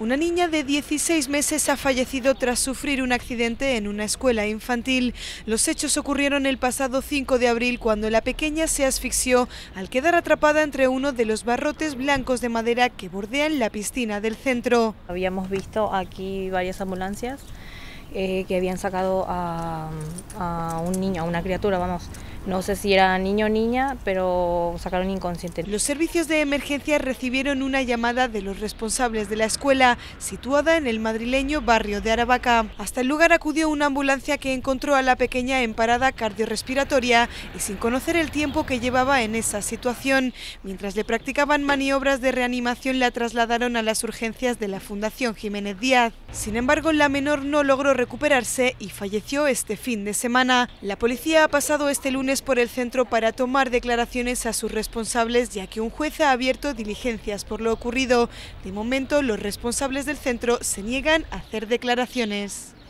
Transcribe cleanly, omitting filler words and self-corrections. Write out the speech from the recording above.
Una niña de 16 meses ha fallecido tras sufrir un accidente en una escuela infantil. Los hechos ocurrieron el pasado 5 de abril cuando la pequeña se asfixió al quedar atrapada entre uno de los barrotes blancos de madera que bordean la piscina del centro. Habíamos visto aquí varias ambulancias que habían sacado a un niño, a una criatura, vamos. No sé si era niño o niña, pero sacaron inconsciente. Los servicios de emergencia recibieron una llamada de los responsables de la escuela, situada en el madrileño barrio de Aravaca. Hasta el lugar acudió una ambulancia que encontró a la pequeña en parada cardiorrespiratoria y sin conocer el tiempo que llevaba en esa situación. Mientras le practicaban maniobras de reanimación, la trasladaron a las urgencias de la Fundación Jiménez Díaz. Sin embargo, la menor no logró recuperarse y falleció este fin de semana. La policía ha pasado este lunes por el centro para tomar declaraciones a sus responsables, ya que un juez ha abierto diligencias por lo ocurrido. De momento, los responsables del centro se niegan a hacer declaraciones.